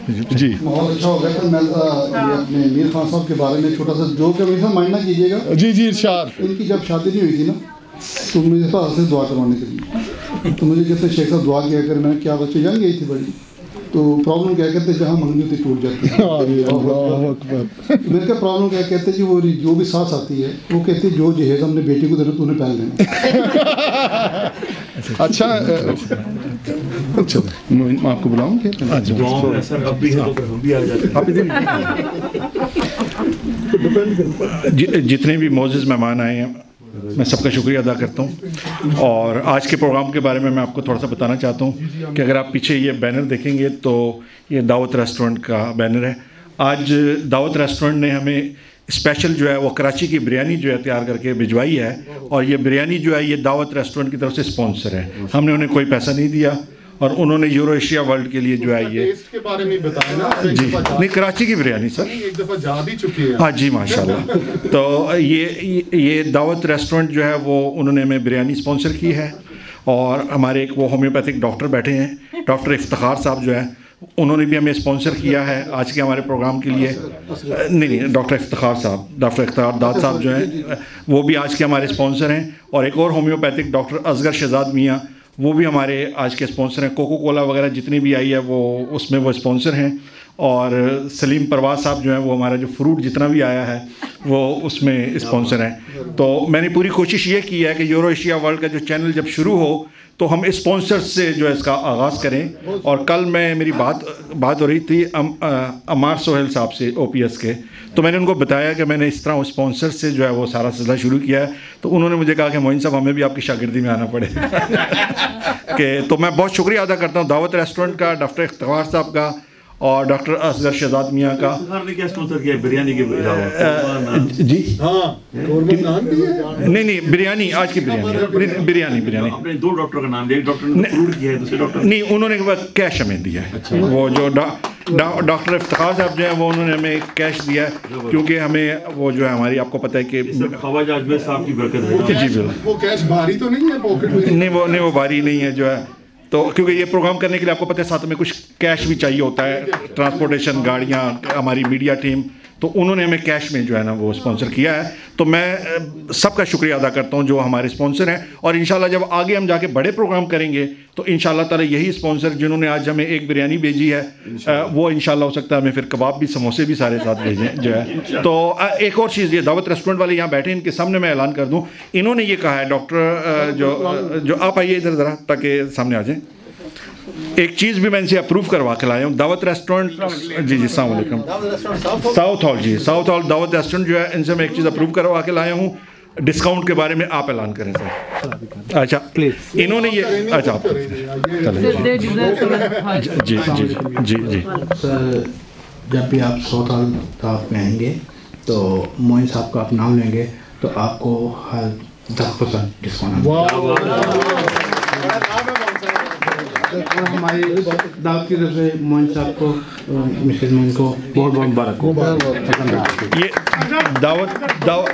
جی بہت اچھا ہو گیا سر. میں یہ اپنے میر خان صاحب کے بارے میں چھوٹا سا جو کہ ہمیشہ مائنڈ نہ کیجیے گا. جی جی ارشاد. ان کی جب شادی نہیں ہوئی تھی نا تو میرے پاس سے دعا کروانے کے لیے تو مجھے کہتے شیخ صاحب دعا کیا کر. میں کیا بچے جان گئی تھی بڑی تو پرابلم کیا کہتے جہاں منگنی ہوتی ٹوٹ جاتی ہے. میرے کیا پرابلم کیا کہتے جی وہ جو بھی سانس آتی ہے وہ کہتے جو جہیز ہم نے بیٹی کو دینا تو انہیں پہن لینا. اچھا میں آپ کو بلاؤں جتنے بھی معزز مہمان آئے ہیں میں سب کا شکریہ ادا کرتا ہوں. اور آج کے پروگرام کے بارے میں آپ کو تھوڑا سا بتانا چاہتا ہوں کہ اگر آپ پیچھے یہ بینر دیکھیں گے تو یہ دعوت ریسٹورنٹ کا بینر ہے. آج دعوت ریسٹورنٹ نے ہمیں اسپیشل جو ہے وہ کراچی کی بریانی جو ہے تیار کر کے بھجوائی ہے. اور یہ بریانی جو ہے یہ دعوت ریسٹورنٹ کی طرف سے اسپانسر ہے. ہم نے انہیں کوئی پیسہ نہیں دیا اور انہوں نے یورو ایشیا ورلڈ کے لیے جو ہے یہ کے بارے میں بتائیں نا. جی نہیں کراچی کی بریانی سر ایک دفعہ جا بھی چکی ہے. ہاں جی ماشاء اللہ. تو یہ دعوت ریسٹورنٹ جو ہے وہ انہوں نے ہمیں بریانی اسپانسر کی ہے. اور ہمارے ایک وہ ہومیوپیتھک ڈاکٹر بیٹھے ہیں ڈاکٹر افتخار صاحب جو ہے انہوں نے بھی ہمیں اسپانسر کیا ہے آج کے ہمارے پروگرام کے لیے. نہیں ڈاکٹر افتخار صاحب ڈاکٹر افتخار داد صاحب جو ہیں وہ بھی آج کے ہمارے اسپانسر ہیں. اور ایک اور ہومیوپیتھک ڈاکٹر اصغر شہزاد میاں وہ بھی ہمارے آج کے اسپانسر ہیں. کوکو کولا وغیرہ جتنی بھی آئی ہے وہ اس میں وہ اسپانسر ہیں. اور سلیم پرواز صاحب جو ہیں وہ ہمارا جو فروٹ جتنا بھی آیا ہے وہ اس میں اسپانسر ہیں. تو میں نے پوری کوشش یہ کی ہے کہ یورو ایشیا ورلڈ کا جو چینل جب شروع ہو تو ہم اسپانسر سے جو ہے اس کا آغاز کریں. اور کل میری بات ہو رہی تھی عمار سہیل صاحب سے او پی ایس کے. تو میں نے ان کو بتایا کہ میں نے اس طرح اسپانسر سے جو ہے وہ سارا سلسلہ شروع کیا ہے. تو انہوں نے مجھے کہا کہ معین صاحب ہمیں بھی آپ کی شاگردی میں آنا پڑے کہ تو میں بہت شکریہ ادا کرتا ہوں دعوت ریسٹورنٹ کا ڈاکٹر افتخار صاحب کا اور ڈاکٹر اصغر شہزاد میاں کا. بریانی کے جی نہیں بریانی آج کی بریانی دو ڈاکٹر کا نام نہیں انہوں نے کیش ہمیں دیا ہے. وہ جو ڈاکٹر افتخار صاحب جو ہیں وہ انہوں نے ہمیں کیش دیا ہے کیونکہ ہمیں وہ جو ہے ہماری آپ کو پتہ ہے کہ خواجہ اجمیر صاحب کی برکت ہے. جی بالکل وہ کیش بھاری تو نہیں ہے پاکٹ میں. نہیں وہ بھاری نہیں ہے جو ہے. تو کیونکہ یہ پروگرام کرنے کے لیے آپ کو پتہ ہے ساتھ میں کچھ کیش بھی چاہیے ہوتا ہے. ٹرانسپورٹیشن گاڑیاں ہماری میڈیا ٹیم تو انہوں نے ہمیں کیش میں جو ہے نا وہ اسپانسر کیا ہے. تو میں سب کا شکریہ ادا کرتا ہوں جو ہمارے اسپانسر ہیں. اور انشاءاللہ جب آگے ہم جا کے بڑے پروگرام کریں گے تو انشاءاللہ تعالی یہی اسپانسر جنہوں نے آج ہمیں ایک بریانی بھیجی ہے وہ انشاءاللہ ہو سکتا ہے ہمیں پھر کباب بھی سموسے بھی سارے ساتھ بھیجیں جو ہے. تو ایک اور چیز یہ دعوت ریسٹورنٹ والے یہاں بیٹھے ان کے سامنے میں اعلان کر دوں. انہوں نے یہ کہا ہے ڈاکٹر جو آپ آئیے ادھر ذرا تاکہ سامنے آ جائیں. ایک چیز بھی میں ان سے اپروو کروا کے لایا ہوں. دعوت ریسٹورنٹ جی السلام علیکم ساؤتھ ہال جی ساؤتھ ہال دعوت ریسٹورنٹ جو ہے ان سے میں ایک چیز اپروو کروا کے لایا ہوں. ڈسکاؤنٹ کے بارے میں آپ اعلان کریں سر. اچھا پلیز انہوں نے یہ اچھا آپ جی جی جی جی جب بھی آپ ساؤتھ ہال دعوت میں آئیں گے تو معین صاحب کا آپ نام لیں گے تو آپ کو ہر 10% ڈسکاؤنٹ. ہماری دعوت کی طرف سے معین صاحب کو مسز معین کو بہت بہت مبارک ہو. یہ دعوت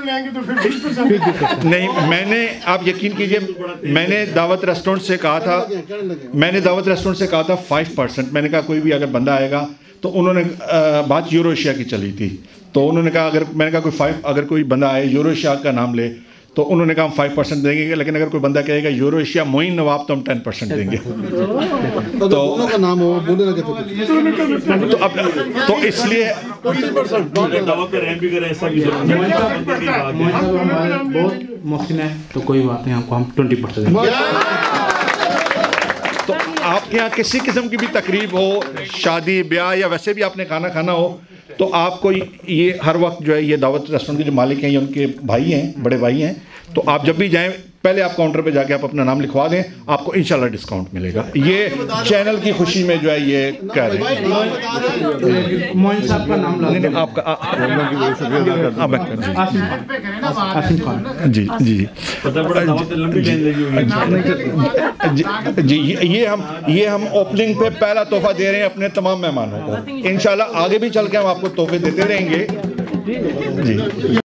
نہیں میں نے آپ یقین کیجئے میں نے دعوت ریسٹورنٹ سے کہا تھا 5%. میں نے کہا کوئی بھی اگر بندہ آئے گا تو انہوں نے بات یورو ایشیا کی چلی تھی تو انہوں نے کہا میں نے کہا اگر کوئی بندہ آئے یورو ایشیا کا نام لے تو انہوں نے کہا ہم 5% دیں گے. لیکن اگر کوئی بندہ کہے گا یورو ایشیا معین نواب تو ہم 10% دیں گے. تو اس لیے بہت محسن ہے تو کوئی بات نہیں آپ کو ہم 20% دیں گے. تو آپ کے یہاں کسی قسم کی بھی تقریب ہو شادی بیاہ یا ویسے بھی آپ نے کھانا کھانا ہو تو آپ کو یہ ہر وقت جو ہے یہ دعوت ریسٹورنٹ کے جو مالک ہیں یہ ان کے بھائی ہیں بڑے بھائی ہیں. تو آپ جب بھی جائیں پہلے آپ کاؤنٹر پہ جا کے آپ اپنا نام لکھوا دیں آپ کو انشاءاللہ ڈسکاؤنٹ ملے گا. یہ چینل کی خوشی میں جو ہے یہ کہہ رہے ہیں. معین صاحب کا نام نہیں آپ کا جی جی جی یہ ہم اوپننگ پہ پہلا تحفہ دے رہے ہیں اپنے تمام مہمانوں کو. انشاءاللہ آگے بھی چل کے ہم آپ کو تحفے دیتے رہیں گے. جی